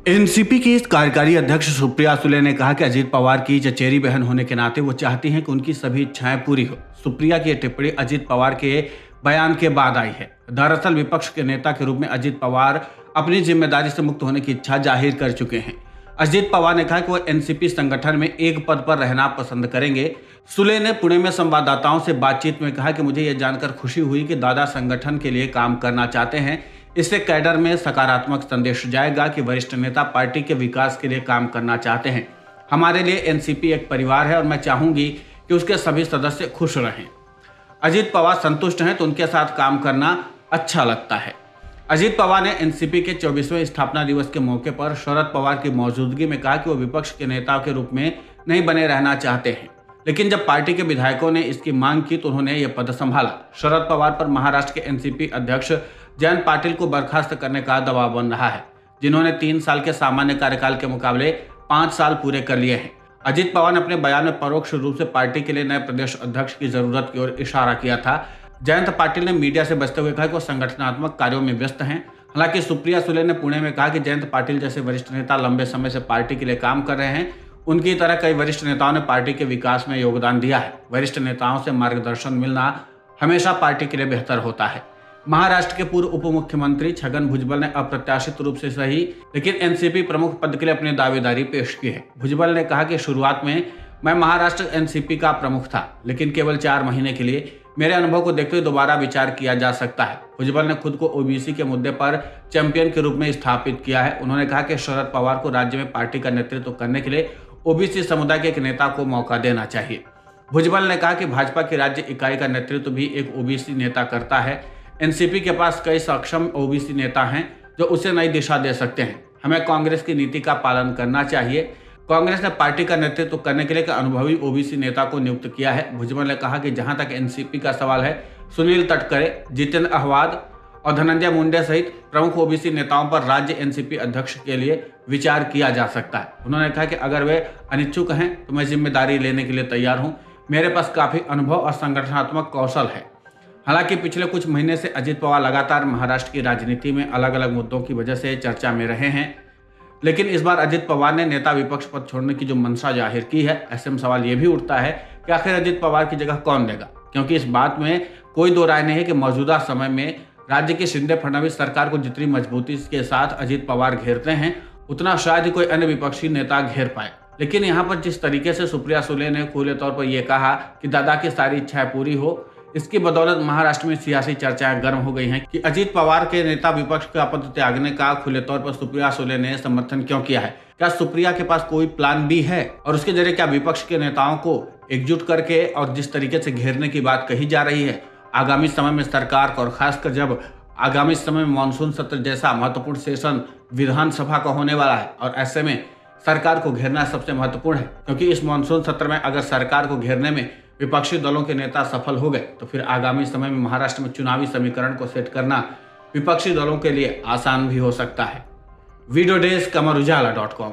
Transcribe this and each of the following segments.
NCP की इस कार्यकारी अध्यक्ष सुप्रिया सुले ने कहा कि अजीत पवार की चचेरी बहन होने के नाते वो चाहती हैं कि उनकी सभी इच्छाएं पूरी हो। सुप्रिया की यह टिप्पणी अजीत पवार के बयान के बाद आई है। दरअसल विपक्ष के नेता के रूप में अजीत पवार अपनी जिम्मेदारी से मुक्त होने की इच्छा जाहिर कर चुके हैं। अजीत पवार ने कहा कि वो एनसीपी संगठन में एक पद पर रहना पसंद करेंगे। सुले ने पुणे में संवाददाताओं से बातचीत में कहा कि मुझे यह जानकर खुशी हुई कि दादा संगठन के लिए काम करना चाहते हैं। इससे कैडर में सकारात्मक संदेश जाएगा कि वरिष्ठ नेता पार्टी के विकास के लिए काम करना चाहते हैं। हमारे लिए एनसीपी एक परिवार है और मैं चाहूंगी कि उसके सभी सदस्य खुश रहें। अजीत पवार संतुष्ट हैं तो उनके साथ काम करना अच्छा लगता है। अजीत पवार ने एनसीपी के 24वें स्थापना दिवस के मौके पर शरद पवार की मौजूदगी में कहा कि वो विपक्ष के नेता के रूप में नहीं बने रहना चाहते हैं, लेकिन जब पार्टी के विधायकों ने इसकी मांग की तो उन्होंने यह पद संभाला। शरद पवार पर महाराष्ट्र के एनसीपी अध्यक्ष जयंत पाटिल को बर्खास्त करने का दबाव बन रहा है, जिन्होंने 3 साल के सामान्य कार्यकाल के मुकाबले 5 साल पूरे कर लिए हैं। अजीत पवार ने अपने बयान में परोक्ष रूप से पार्टी के लिए नए प्रदेश अध्यक्ष की जरूरत की ओर इशारा किया था। जयंत पाटिल ने मीडिया से बचते हुए कहा कि वो संगठनात्मक कार्यों में व्यस्त हैं। हालांकि सुप्रिया सुले ने पुणे में कहा कि जयंत पाटिल जैसे वरिष्ठ नेता लंबे समय से पार्टी के लिए काम कर रहे हैं। उनकी तरह कई वरिष्ठ नेताओं ने पार्टी के विकास में योगदान दिया है। वरिष्ठ नेताओं से मार्गदर्शन मिलना हमेशा पार्टी के लिए बेहतर होता है। महाराष्ट्र के पूर्व उप मुख्यमंत्री छगन भुजबल ने अप्रत्याशित रूप से सही लेकिन एनसीपी प्रमुख पद के लिए अपनी दावेदारी पेश की है। भुजबल ने कहा कि शुरुआत में मैं महाराष्ट्र एनसीपी का प्रमुख था, लेकिन केवल 4 महीने के लिए। मेरे अनुभव को देखते हुए दोबारा विचार किया जा सकता है। भुजबल ने खुद को ओबीसी के मुद्दे पर चैंपियन के रूप में स्थापित किया है। उन्होंने कहा कि शरद पवार को राज्य में पार्टी का नेतृत्व करने के लिए ओबीसी समुदाय के एक नेता को मौका देना चाहिए। भुजबल ने कहा कि भाजपा की राज्य इकाई का नेतृत्व भी एक ओबीसी नेता करता है। एनसीपी के पास कई सक्षम ओबीसी नेता हैं जो उसे नई दिशा दे सकते हैं। हमें कांग्रेस की नीति का पालन करना चाहिए। कांग्रेस ने पार्टी का नेतृत्व करने के लिए एक अनुभवी ओबीसी नेता को नियुक्त किया है। भुजबल ने कहा कि जहां तक एनसीपी का सवाल है, सुनील तटकरे, जितेंद्र अहवाद और धनंजय मुंडे सहित प्रमुख ओबीसी नेताओं पर राज्य एनसीपी अध्यक्ष के लिए विचार किया जा सकता है। उन्होंने कहा कि अगर वे अनिच्छुक हैं तो मैं जिम्मेदारी लेने के लिए तैयार हूं। मेरे पास काफी अनुभव और संगठनात्मक कौशल है। हालांकि पिछले कुछ महीने से अजीत पवार लगातार महाराष्ट्र की राजनीति में अलग अलग मुद्दों की वजह से चर्चा में रहे हैं, लेकिन इस बार अजीत पवार ने नेता विपक्ष पद छोड़ने की जो मंशा जाहिर की है, ऐसे में सवाल ये भी उठता है कि आखिर अजीत पवार की जगह कौन लेगा, क्योंकि इस बात में कोई दो राय नहीं है कि मौजूदा समय में राज्य की शिंदे फडणवीस सरकार को जितनी मजबूती के साथ अजीत पवार घेरते हैं, उतना शायद ही कोई अन्य विपक्षी नेता घेर पाए। लेकिन यहाँ पर जिस तरीके से सुप्रिया सुले ने खुले तौर पर यह कहा कि दादा की सारी इच्छाएं पूरी हो, इसकी बदौलत महाराष्ट्र में सियासी चर्चाएं गर्म हो गई हैं कि अजीत पवार के नेता विपक्ष का पद त्यागने का खुले तौर पर सुप्रिया सुले ने समर्थन क्यों किया है। क्या सुप्रिया के पास कोई प्लान बी है और उसके जरिए क्या विपक्ष के नेताओं को एकजुट करके और जिस तरीके से घेरने की बात कही जा रही है, आगामी समय में सरकार और खासकर जब आगामी समय में मानसून सत्र जैसा महत्वपूर्ण सेशन विधानसभा का होने वाला है और ऐसे में सरकार को घेरना सबसे महत्वपूर्ण है, क्योंकि इस मानसून सत्र में अगर सरकार को घेरने में विपक्षी दलों के नेता सफल हो गए तो फिर आगामी समय में महाराष्ट्र में चुनावी समीकरण को सेट करना विपक्षी दलों के लिए आसान भी हो सकता है। Video desk अमरउजाला.com।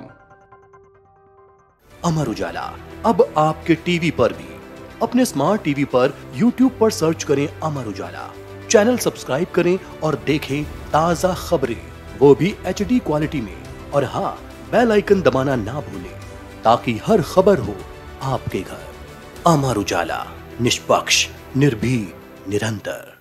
अमर उजाला अब आपके टीवी पर भी। अपने स्मार्ट टीवी पर यूट्यूब पर सर्च करें अमर उजाला, चैनल सब्सक्राइब करें और देखें ताजा खबरें, वो भी HD क्वालिटी में। और हाँ, बेल आइकन दबाना ना भूलें ताकि हर खबर हो आपके घर। अमर उजाला, निष्पक्ष, निर्भीक, निरंतर।